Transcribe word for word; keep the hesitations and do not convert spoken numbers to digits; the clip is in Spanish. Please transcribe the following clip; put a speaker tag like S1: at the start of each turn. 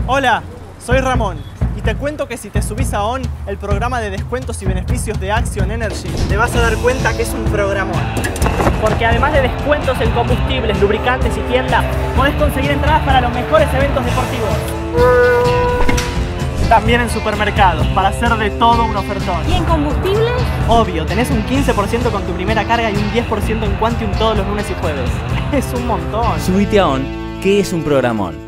S1: Hola, soy Ramón y te cuento que si te subís a ON, el programa de descuentos y beneficios de Action Energy, te vas a dar cuenta que es un programón.
S2: Porque además de descuentos en combustibles, lubricantes y tiendas, podés conseguir entradas para los mejores eventos deportivos.
S1: También en supermercados, para hacer de todo un ofertón.
S3: ¿Y en combustibles?
S1: Obvio, tenés un quince por ciento con tu primera carga y un diez por ciento en Quantium todos los lunes y jueves. Es un montón.
S4: Subite a ON, que es un programón.